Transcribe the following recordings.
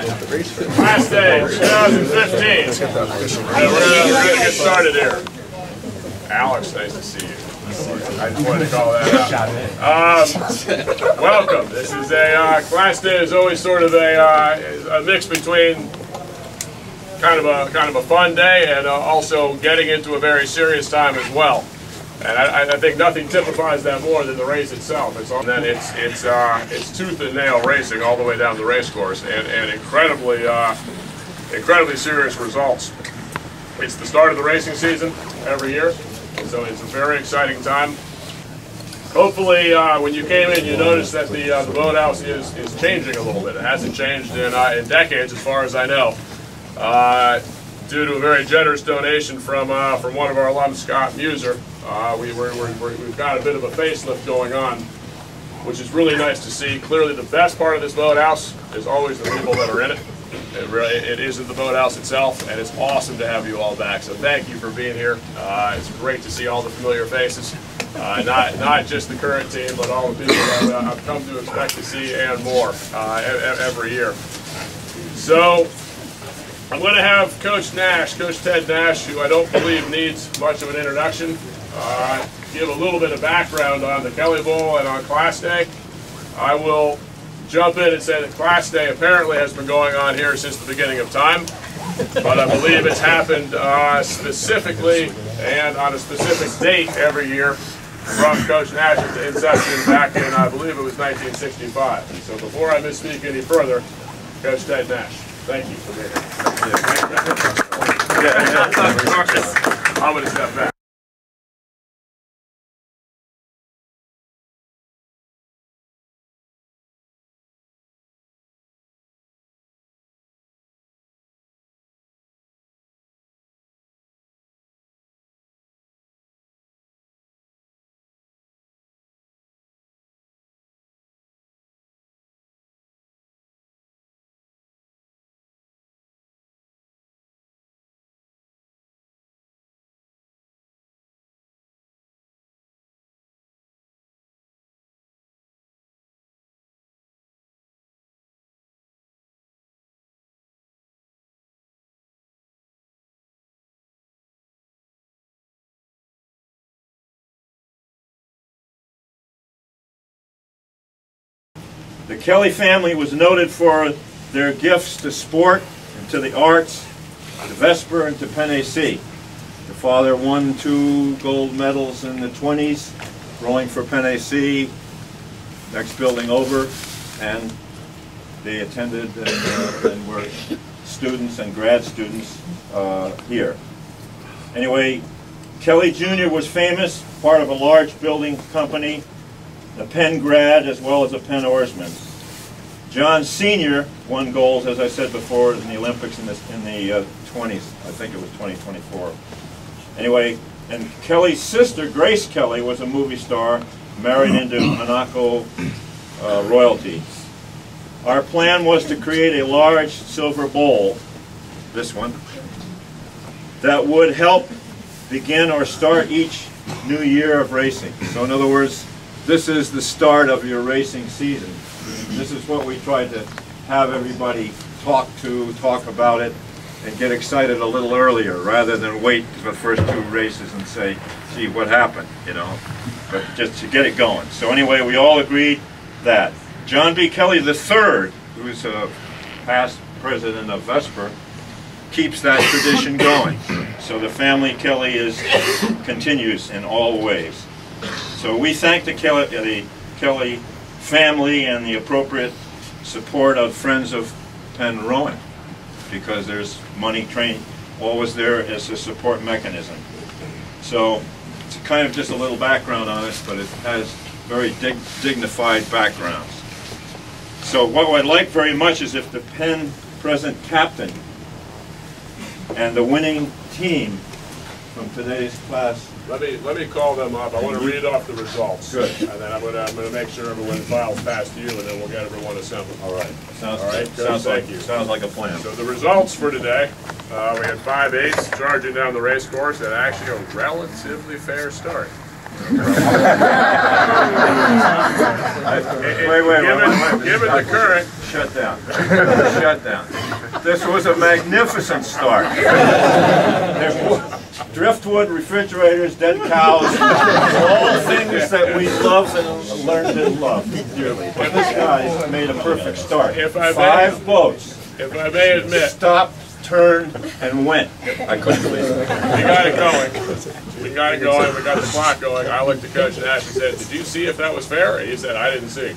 Class Day 2015. We're going to get started here. Alex, nice to see you. I just wanted to call that out. Welcome. This is a Class Day is always sort of a mix between kind of a fun day and also getting into a very serious time as well. And I think nothing typifies that more than the race itself. It's tooth and nail racing all the way down the race course, and incredibly serious results. It's the start of the racing season every year, so it's a very exciting time. Hopefully, when you came in, you noticed that the boathouse is changing a little bit. It hasn't changed in decades, as far as I know, due to a very generous donation from one of our alums, Scott Myhr. We've got a bit of a facelift going on, which is really nice to see. Clearly, the best part of this boathouse is always the people that are in it. It isn't the boathouse itself, and it's awesome to have you all back. So thank you for being here. It's great to see all the familiar faces, not just the current team, but all the people that I've come to expect to see and more every year. So I'm going to have Coach Nash, Coach Ted Nash, who I don't believe needs much of an introduction, give a little bit of background on the Kelly Bowl and on Class Day. I will jump in and say that Class Day apparently has been going on here since the beginning of time, but I believe it's happened specifically and on a specific date every year from Coach Nash's inception back in, I believe it was 1965. So before I misspeak any further, Coach Ted Nash, thank you for being here. I'm going to step back. The Kelly family was noted for their gifts to sport and to the arts, to Vesper and to Penn AC. The father won 2 gold medals in the 20s, rowing for Penn AC, next building over, and they attended and were students and grad students here. Anyway, Kelly Jr. was famous, part of a large building company, a Penn grad as well as a Penn oarsman. John Sr. won gold, as I said before, in the Olympics in the 20s. I think it was 2024. Anyway, and Kelly's sister, Grace Kelly, was a movie star, married into Monaco royalty. Our plan was to create a large silver bowl, this one, that would help begin or start each new year of racing. So in other words, this is the start of your racing season. This is what we tried to have everybody talk about it, and get excited a little earlier, rather than wait for the first 2 races and say, gee, what happened, you know, but just to get it going. So anyway, we all agreed that. John B. Kelly III, who's a past president of Vesper, keeps that tradition going. So the family Kelly continues in all ways. So we thank the Kelly family and the appropriate support of Friends of Penn Rowing, because there's money trained always there as a support mechanism. So it's kind of just a little background on us, but it has very dignified backgrounds. So what I'd like very much is if the Penn present captain and the winning team from today's class. Let me call them up. I want to read off the results. Good. And then I'm going to make sure everyone files past you, and then we'll get everyone assembled. All right. Sounds like a plan. So the results for today, we had 5 8s charging down the race course, and actually a relatively fair start. Given the current. Shut down. Shut down. This was a magnificent start. Driftwood, refrigerators, dead cows, all things that we love and learned to love dearly. But this guy made a perfect start. 5 boats. If I may admit. Stopped, turned, and went. I couldn't believe it. We got it going. We got it going. We got the clock going. I looked at Coach Nash and said, "Did you see if that was fair?" He said, "I didn't see."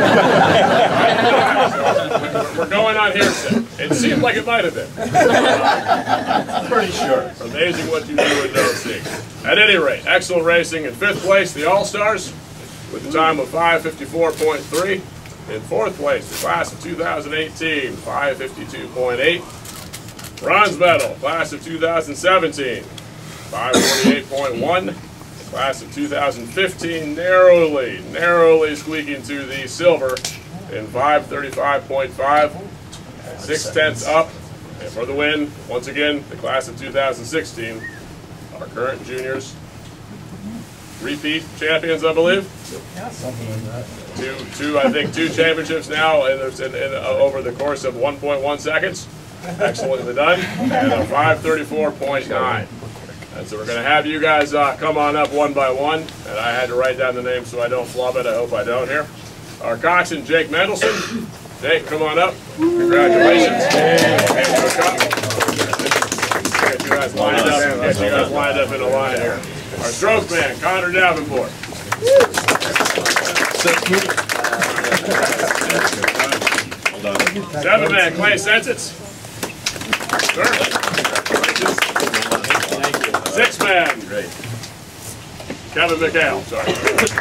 We're going on hearsay. It seemed like it might have been. Pretty sure. Amazing what you do and don't see. At any rate, excellent racing. In 5th place, the All-Stars, with a time of 5:54.3. In 4th place, the class of 2018, 5:52.8. Bronze medal, class of 2017, 5:48.1. The class of 2015, narrowly squeaking to the silver in 5:35.5. 6/10 up. And for the win, once again, the class of 2016, our current juniors, repeat champions, I believe. I think two championships now over the course of 1.1 seconds. Excellently done. And a 5:34.9. And so we're going to have you guys come on up one by one. And I had to write down the names so I don't flub it. I hope I don't here. Our coxswain, Jake Mendelson. Jake, come on up. Congratulations. Get you guys lined up in a line here. Our stroke man, Connor Davenport. 7-man, Clay Sensitz. 6-man, Kevin McHale. Sorry.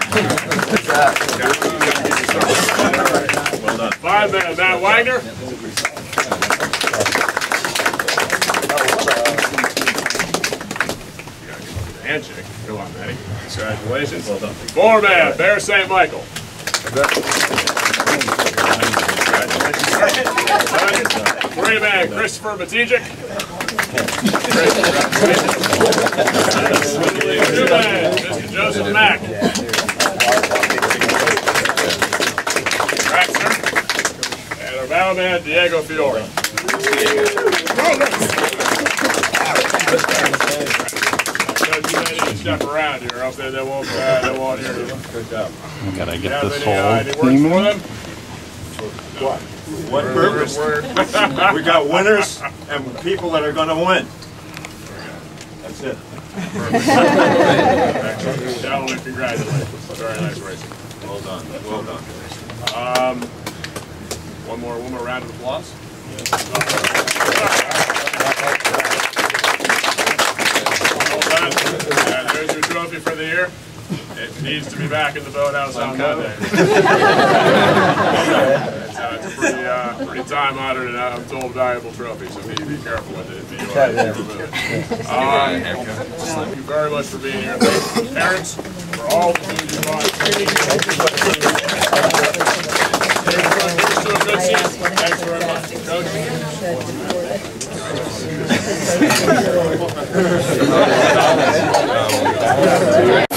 5-man, Matt Wagner. Handshake. Come on, Matty. Congratulations. Well done. 4-man, Bear St. Michael. 3-man, Christopher Matijek. 2-man, Mr. Joseph Mack. And our battle-man, Diego Fiore. Step around here, up there, they won't hear you. Good job. Gotta get this whole any words for them? What purpose? We got winners and people that are going to win. That's it. Gentlemen, congratulations. Very nice racing. Well done. Well done. One more round of applause. There's your trophy for the year. It needs to be back in the boathouse on Monday. It's a pretty time-honored and I'm told valuable trophy, so be careful with it if you remove it. Thank you very much for being here. Thank you, parents, for all the food you bought. Thanks very much. Coach?